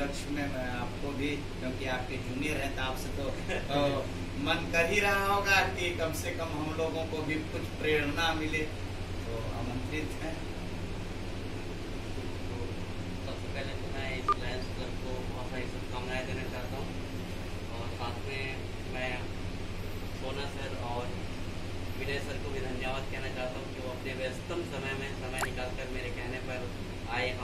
उपलक्ष्य में मैं आपको भी, क्योंकि आपके जूनियर हैं तो आपसे तो मन कर ही रहा होगा कि कम से कम हम लोगों को भी कुछ प्रेरणा मिले, तो आमंत्रित हैं। तो सबसे पहले तो मैं इस लायंस क्लब को बहुत सारी शुभकामनाएं देना चाहता हूँ और साथ में मैं सोना सर और विनय सर को भी धन्यवाद कहना चाहता हूँ कि वो अपने व्यस्तम समय में समय निकालकर मेरे कहने पर आए